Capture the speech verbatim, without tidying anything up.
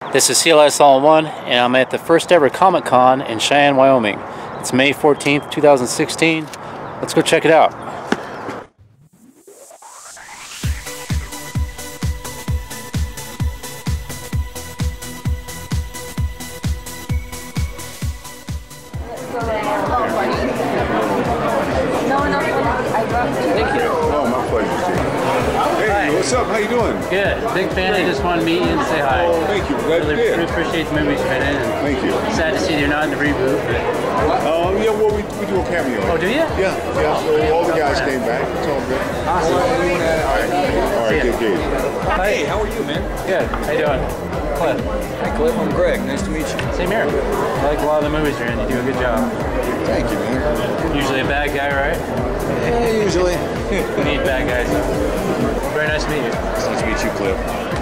This is C L S all in one, and I'm at the first ever Comic Con in Cheyenne, Wyoming. It's May fourteenth, two thousand sixteen. Let's go check it out. Thank you. Oh, my pleasure. Hey, hi. What's up? How you doing? Good. Big fan. I just wanted to meet you and say hi. Oh, thank you. Glad really, you did. really appreciate the movies you've been in. Thank you. Sad to see you're not in the reboot. But... Um, yeah, well, we, we do a cameo. Oh, do you? Yeah, yeah. So all the guys came back. It's all good. Awesome. All right. All right, good, good. Hey, how are you, man? Good. How you doing? Cliff. Hi, Cliff. I'm Greg. Nice to meet you. Same here. I like a lot of the movies you're in. You do a good job. Thank you, man. Usually a bad guy, right? Yeah, usually. We need bad guys. Very nice to meet you. Nice to meet you, Cliff.